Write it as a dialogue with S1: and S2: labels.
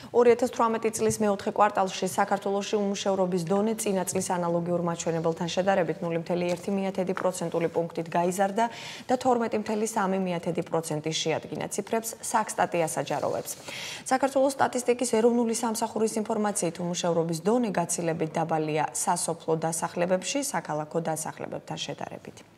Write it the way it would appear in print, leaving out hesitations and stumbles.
S1: 2018 წლის მეოთხე კვარტალში საქართველოში უმუშევრობის დონე წინა წლის ანალოგიურ მაჩვენებელთან შედარებით 0,1% პუნქტით გაიზარდა და 12,3% შეადგინა. ციფრებს საქსტატი ასაჯაროვებს. საქართველოს სტატისტიკის ეროვნული სამსახურის ინფორმაციით უმუშევრობის დონე გაცილებით დაბალია სასოფლო დასახლებებში, საქალაქო დასახლებებთან შედარებით.